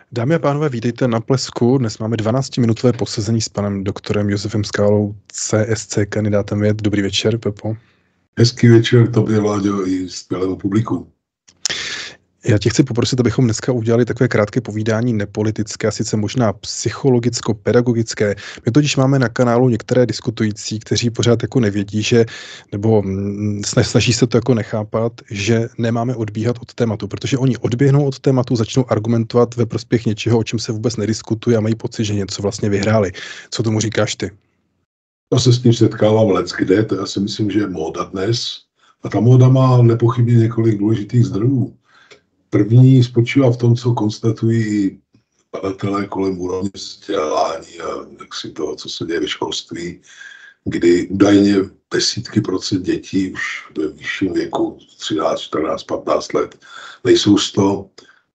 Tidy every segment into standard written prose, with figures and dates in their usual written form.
Dámy a pánové, vítejte na Plesku. Dnes máme 12-minutové posezení s panem doktorem Josefem Skálou, CSC, kandidátem věd. Dobrý večer, Pepo. Hezký večer tobě, Vláďo, i skvělému publiku. Já tě chci poprosit, abychom dneska udělali takové krátké povídání nepolitické, a sice možná psychologicko-pedagogické. My totiž máme na kanálu některé diskutující, kteří pořád jako nevědí, že, nebo snaží se to jako nechápat, že nemáme odbíhat od tématu, protože oni odběhnou od tématu, začnou argumentovat ve prospěch něčeho, o čem se vůbec nediskutuje a mají pocit, že něco vlastně vyhráli. Co tomu říkáš ty? Já se s tím setkávám leckde, to já si myslím, že je móda dnes. A ta móda má nepochybně několik důležitých zdrojů. První spočívá v tom, co konstatují badatelé kolem úrovně vzdělání a jaksi toho, co se děje ve školství, kdy údajně desítky procent dětí už ve vyšším věku, 13, 14, 15 let, nejsou z toho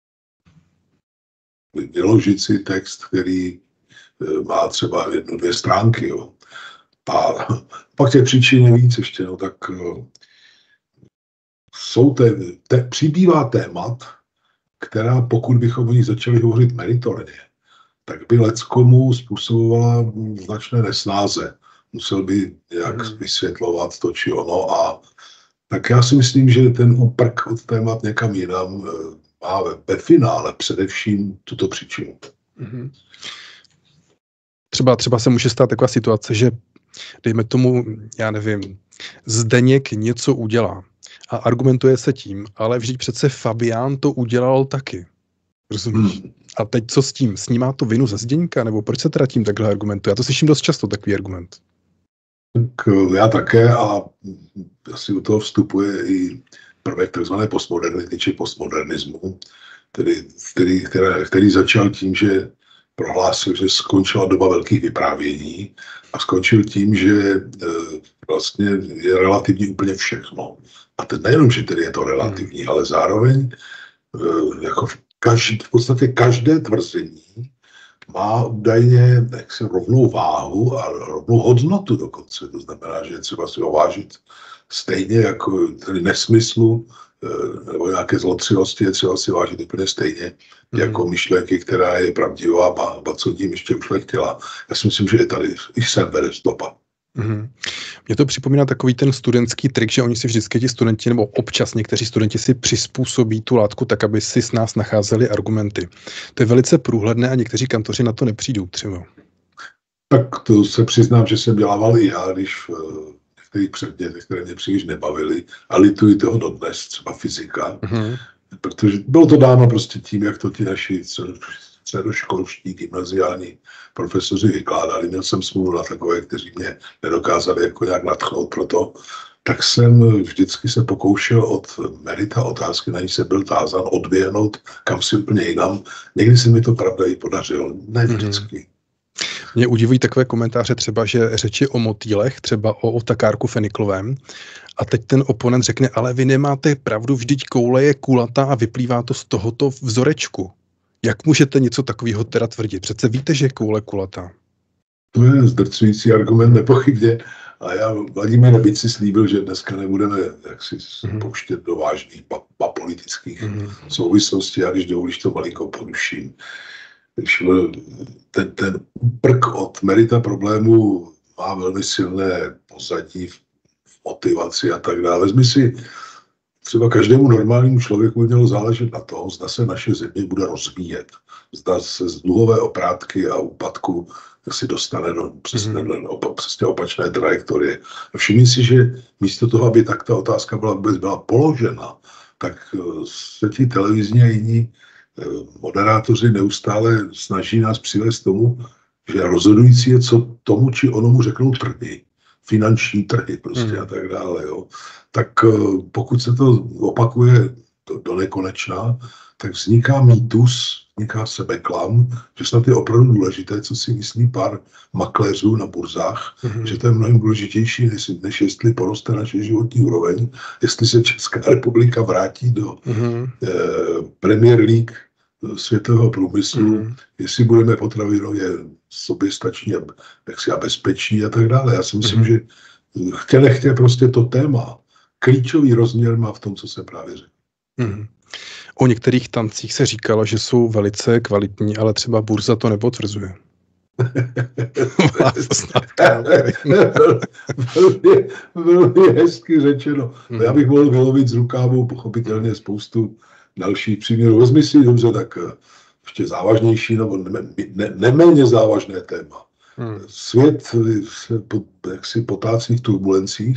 vyložit si text, který má třeba 1-2 stránky. Jo. A pak těch příčin je víc ještě, no, tak přibývá témat, která, pokud bychom o nich začali hovořit meritorně, tak by leckomu způsobovala značné nesnáze. Musel by nějak vysvětlovat to či ono. A tak já si myslím, že ten úprk od témat někam jinam má ve finále především tuto příčinu. Mm-hmm. Třeba se může stát taková situace, že dejme tomu, já nevím, Zdeněk něco udělá a argumentuje se tím, ale vždyť přece Fabián to udělal taky. Rozumíš? A teď co s tím? Snímá to vinu ze Zdeňka? Nebo proč se teda tím takhle argumentuje? Já to slyším dost často, takový argument. Tak já také a asi u toho vstupuje i prvek takzvané postmodernity či postmodernismu, který začal tím, že prohlásil, že skončila doba velkých vyprávění a skončil tím, že vlastně je relativní úplně všechno. A teď nejenom, že tedy je to relativní, ale zároveň jako v podstatě každé tvrzení má údajně rovnou váhu a rovnou hodnotu dokonce. To znamená, že je třeba si ho vážit stejně jako tedy nesmyslu nebo nějaké zlotřilosti je třeba si vážit úplně stejně jako myšlenky, která je pravdivá a co tím ještě ušlechtila. Já si myslím, že je tady i sem vede stopa. Mm-hmm. Mně to připomíná takový ten studentský trik, že oni si vždycky ti studenti, nebo občas někteří studenti si přizpůsobí tu látku tak, aby si s nás nacházeli argumenty. To je velice průhledné a někteří kantoři na to nepřijdou třeba. Tak to se přiznám, že jsem dělával i já, když některých předmětech, které mě příliš nebavily, a lituji toho dodnes, třeba fyzika, protože bylo to dáno prostě tím, jak to ti naši středoškolští gymnaziální profesoři vykládali. Měl jsem smůlu na takové, kteří mě nedokázali jako nějak nadchnout pro to, tak jsem vždycky se pokoušel od merita otázky, na ní se byl tázán, odběhnout kam si úplně jinam. Někdy se mi to pravda i podařilo, ne vždycky. Mě udivují takové komentáře třeba, že řeči o motýlech, třeba o otakárku feniklovém, a teď ten oponent řekne, ale vy nemáte pravdu, vždyť koule je kulatá a vyplývá to z tohoto vzorečku. Jak můžete něco takového teda tvrdit? Přece víte, že je koule kulatá. To je zdrcující argument nepochybně. A já Vladimír Bič si slíbil, že dneska nebudeme jaksi pouštět do vážných politických souvislostí. Já když dovolíš to malinko poruším. Ten úprk od merita problému má velmi silné pozadí v motivaci a tak dále. Vezmi si, třeba každému normálnímu člověku mělo záležet na tom, zda se naše země bude rozvíjet, zda se z dluhové oprátky a úpadku si dostane přesně opačné trajektorie. A všimni si, že místo toho, aby tak ta otázka byla položena, tak se ti televizní a jiní moderátoři neustále snaží nás přivést tomu, že rozhodující je, co tomu či onomu řeknou trhy, finanční trhy prostě a tak dále. Jo. Tak pokud se to opakuje do nekonečna, tak vzniká mýtus, vzniká sebeklam, že snad je opravdu důležité, co si myslí pár makléřů na burzách, že to je mnohem důležitější, než jestli poroste naše životní úroveň, jestli se Česká republika vrátí do Premier League světového průmyslu, jestli budeme potravinově soběstační a bezpeční a tak dále. Já si myslím, že chtě nechtě prostě to téma klíčový rozměr má v tom, co se právě řekl. Mhm. O některých tancích se říkalo, že jsou velice kvalitní, ale třeba Burza to nepotvrzuje. Velmi hezky řečeno. Já bych mohl vylovit z rukávu pochopitelně spoustu dalších příměrů. Vezmi si dobře, tak ještě závažnější nebo neméně závažné téma. Svět se jaksi potácí v turbulencích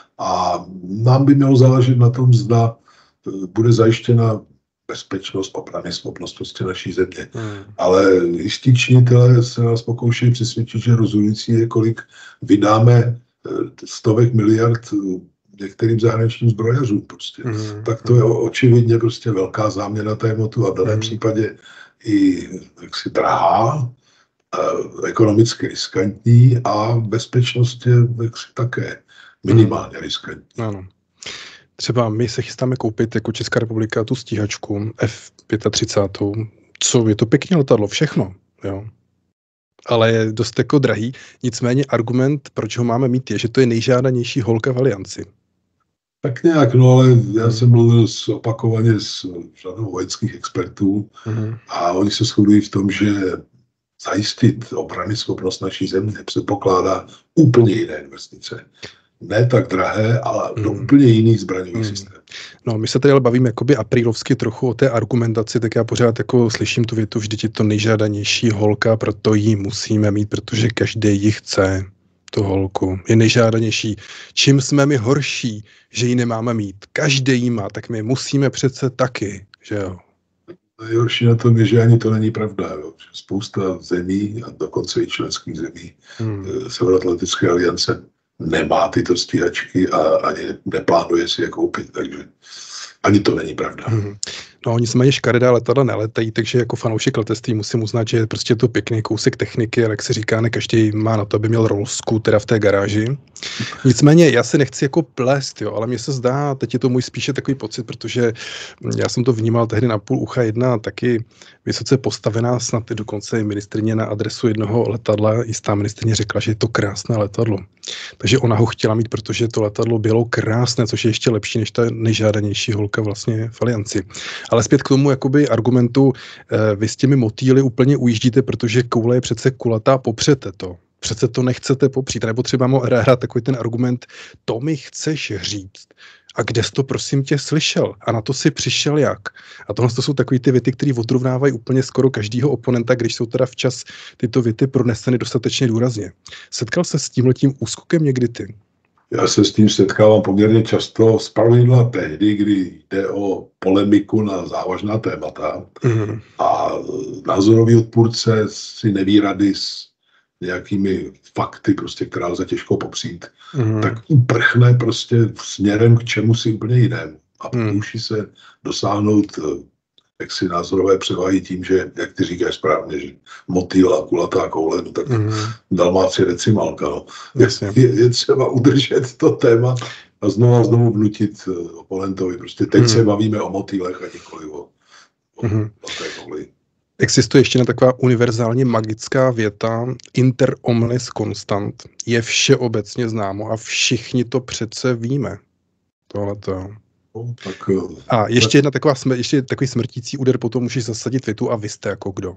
a nám by mělo záležet na tom, zda bude zajištěna bezpečnost, obrany schopnost prostě naší země. Ale jistí činitelé se nás pokoušejí přesvědčit, že rozhodující je, kolik vydáme stovek miliard některým zahraničním zbrojařům prostě. Tak to je očividně prostě velká záměna tématu a v daném případě i jaksi drahá, ekonomicky riskantní a bezpečnost je jaksi také minimálně riskantní. Ano. Třeba my se chystáme koupit jako Česká republika tu stíhačku F-35, co je to pěkně letadlo, všechno, jo. Ale je dost jako drahý, nicméně argument, proč ho máme mít, je, že to je nejžádanější holka v Alianci. Tak nějak, no ale já jsem mluvil opakovaně s řadou vojenských expertů a oni se shodují v tom, že zajistit obrany schopnost naší země předpokládá úplně jiné investice. Ne tak drahé, ale do úplně jiných zbraňových systémů. No, my se tady ale bavíme jakoby aprílovsky trochu o té argumentaci, tak já pořád jako slyším tu větu, vždyť je to nejžádanější holka, proto ji musíme mít, protože každý ji chce, tu holku. Je nejžádanější. Čím jsme my horší, že ji nemáme mít? Každý ji má, tak my musíme přece taky, že jo? Nejhorší na tom je, že ani to není pravda. Jo. Spousta zemí, a dokonce i členských zemí Severoatlantické aliance nemá tyto stíhačky a ani neplánuje si je koupit, takže ani to není pravda. No, oni se mají škaredá letadla neletají, takže jako fanoušek letectví musím uznat, že je prostě to pěkný kousek techniky, ale jak se říká, ne každý má na to, aby měl rolsku teda v té garáži. Nicméně já se nechci jako plést, jo, ale mně se zdá, teď je to můj spíše takový pocit, protože já jsem to vnímal tehdy na půl ucha jedna taky vysoce postavená, snad dokonce i ministryně na adresu jednoho letadla, jistá ministryně řekla, že je to krásné letadlo. Takže ona ho chtěla mít, protože to letadlo bylo krásné, což je ještě lepší než ta nejžádanější holka vlastně v Alianci. Ale zpět k tomu jakoby argumentu, vy s těmi motýly úplně ujíždíte, protože koule je přece kulatá, popřete to. Přece to nechcete popřít. Nebo třeba mám rád takový ten argument, to mi chceš říct. A kde jsi to prosím tě slyšel? A na to si přišel jak? A tohle to jsou takové ty věty, které odrovnávají úplně skoro každýho oponenta, když jsou teda včas tyto věty proneseny dostatečně důrazně. Setkal se s tímhletím úskokem někdy ty? Já se s tím setkávám poměrně často, zpravidla tehdy, kdy jde o polemiku na závažná témata a názorový odpůrce si neví rady s nějakými fakty, prostě, která lze těžko popřít, tak uprchne prostě směrem k čemu si úplně jinému. A pokouší se dosáhnout jaksi názorové převahy tím, že, jak ty říkáš správně, že motýl a kulatá koule, no tak Dalmácie decimálka. No. Je třeba udržet to téma a znovu vnutit oponentovi. Prostě teď se bavíme o motýlech a nikoli o té kouli. Existuje ještě jedna taková univerzálně magická věta inter omnes constant. Je všeobecně známo a všichni to přece víme. Tohleto. No, tak, a ještě jedna taková ještě takový smrtící úder, potom můžeš zasadit větu a vy jste jako kdo?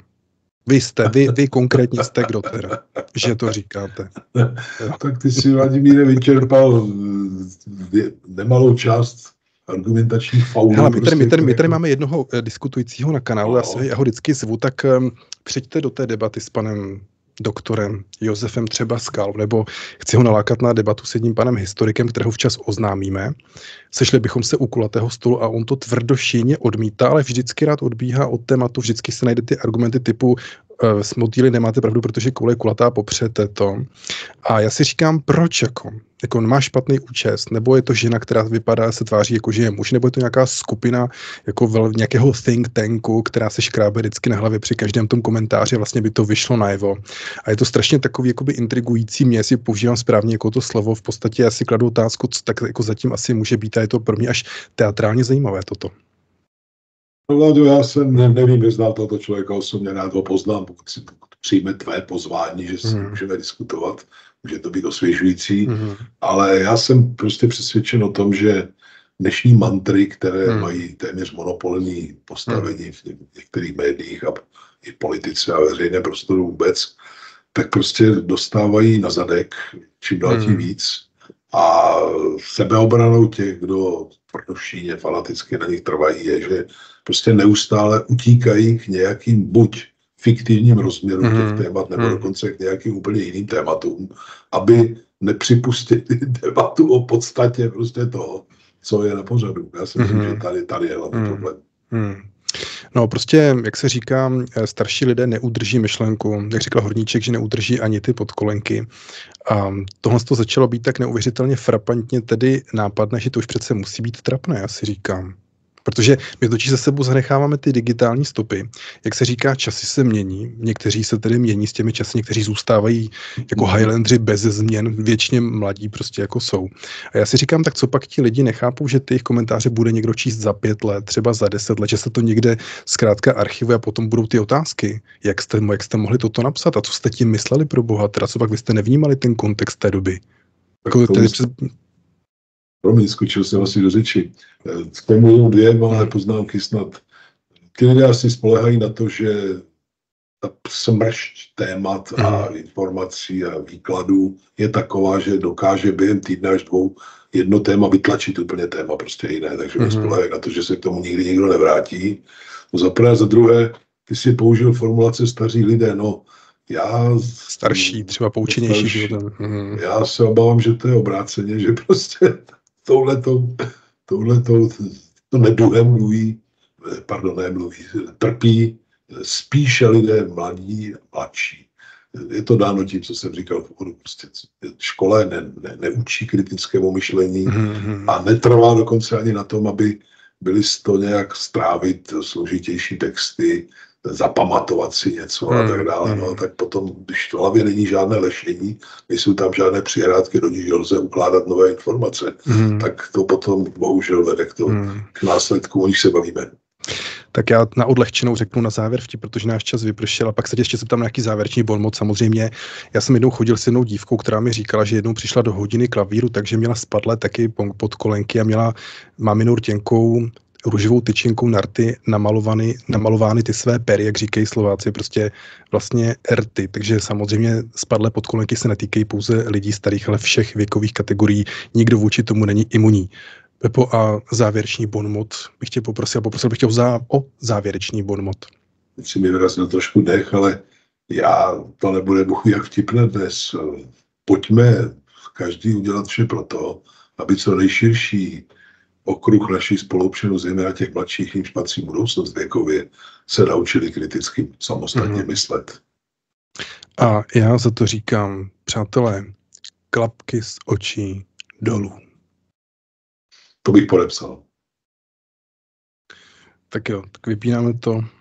Vy konkrétně jste kdo teda, že to říkáte. Tak ty si, Vladimíre, vyčerpal nemalou část argumentačních faulů. Hele, my tady máme jednoho diskutujícího na kanálu, já ho vždycky zvu, tak přijďte do té debaty s panem doktorem Josefem třeba Skal, nebo chci ho nalákat na debatu s jedním panem historikem, kterého včas oznámíme. Sešli bychom se u kulatého stolu a on to tvrdošíjně odmítá, ale vždycky rád odbíhá od tématu, vždycky se najde ty argumenty typu s motýly nemáte pravdu, protože koule je kulatá, popřete to. A já si říkám, proč jako má špatný účest, nebo je to žena, která vypadá, se tváří jako, že je muž, nebo je to nějaká skupina jako nějakého think tanku, která se škrábe vždycky na hlavě při každém tom komentáři, vlastně by to vyšlo najevo. A je to strašně takový jakoby intrigující, mě si používám správně jako to slovo, v podstatě já si kladu otázku, co tak jako zatím asi může být a je to pro mě až teatrálně zajímavé toto. No, Vlado, já jsem nevím, neznal tohoto člověka osobně, rád ho poznám, pokud přijme tvé pozvání, že si můžeme diskutovat, může to být osvěžující, ale já jsem prostě přesvědčen o tom, že dnešní mantry, které mají téměř monopolní postavení v některých médiích a i politice a veřejné prostoru vůbec, tak prostě dostávají na zadek čím dál tím víc. A sebeobranou těch, kdo tvrdošíně fanaticky na nich trvají, je, že prostě neustále utíkají k nějakým buď fiktivním rozměrům těch témat, nebo dokonce k nějakým úplně jiným tématům, aby nepřipustili debatu o podstatě prostě toho, co je na pořadu. Já si myslím, že tady je hlavní problém. No prostě, jak se říká, starší lidé neudrží myšlenku, jak říkal Horníček, že neudrží ani ty podkolenky. A tohle to začalo být tak neuvěřitelně frapantně tedy nápadné, že to už přece musí být trapné, já si říkám. Protože my totiž za sebou zanecháváme ty digitální stopy. Jak se říká, časy se mění, někteří se tedy mění s těmi časy, někteří zůstávají jako Highlandři bez změn, věčně mladí prostě jako jsou. A já si říkám, tak co pak ti lidi nechápou, že ty jejich komentáře bude někdo číst za 5 let, třeba za 10 let, že se to někde zkrátka archivuje a potom budou ty otázky. Jak jste mohli toto napsat a co jste tím mysleli pro boha, teda co pak vy jste nevnímali ten kontext té doby? Promiň, skočil jsem asi do řeči. K tomu 2 malé poznámky snad. Ty lidé asi spolehají na to, že ta smršť témat a informací a výkladů je taková, že dokáže během týdne až 2 jedno téma vytlačit úplně téma prostě jiné. Takže spolehají na to, že se k tomu nikdy nikdo nevrátí. No za prvé, za druhé, ty si použil formulace staří lidé. No, starší, třeba poučenější životem. Já se obávám, že to je obráceně, že prostě touhletou neduhem trpí spíše lidé mladí a mladší. Je to dáno tím, co jsem říkal v úvodu. Prostě škola neučí kritickému myšlení a netrvá dokonce ani na tom, aby byli to nějak strávit složitější texty, zapamatovat si něco a tak dále. No, tak potom, když v hlavě není žádné lešení, nejsou tam žádné přihrádky, do nich lze ukládat nové informace, tak to potom bohužel vede k následku, o nich se bavíme. Tak já na odlehčenou řeknu na závěr vtip, protože náš čas vypršel a pak se ještě zeptám na nějaký závěrečný bonmot. Samozřejmě, já jsem jednou chodil s jednou dívkou, která mi říkala, že jednou přišla do hodiny klavíru, takže měla spadlé taky podkolenky a měla maminou rtěnkou růžovou tyčinkou na rty namalovány ty své pery, jak říkají Slováci, prostě vlastně rty. Takže samozřejmě spadlé podkolenky se netýkají pouze lidí starých, ale všech věkových kategorií. Nikdo vůči tomu není imunní. Pepo, a závěrečný bonmot bych tě poprosil bych tě o závěrečný bonmot. Teď si mi vyrazil trošku dech, ale to nebude bohu jak vtipné dnes. Pojďme každý udělat vše pro to, aby co nejširší okruh našich spoluobčanů, zejména těch mladších, jimž patří budoucnost věkově, se naučili kriticky samostatně myslet. A já za to říkám, přátelé, klapky z očí dolů. To bych podepsal. Tak jo, tak vypínáme to.